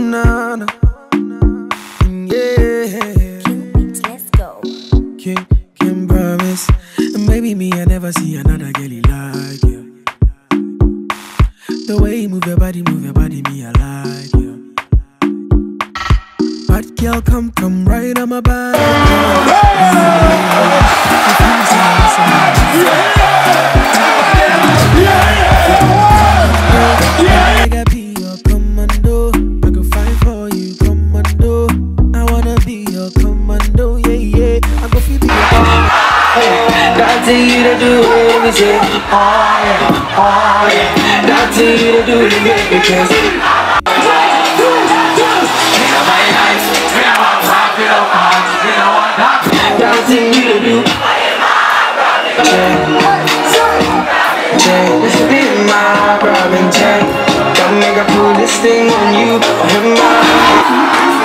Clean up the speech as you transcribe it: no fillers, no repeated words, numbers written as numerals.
na na. Yeah. King Beats, let's go. Can promise. And maybe me, I never see another girlie like you. The way you move your body, me, I like you. Bad girl, come right on my back. I gotta be your commando. I can fight for you, commando. I wanna be your commando, yeah. I go feel be your commando. Got to you to do it, we say, oh yeah. Got to you to do it, because got to you to do. This be my problem, Jay. Don't make I pull this thing on you.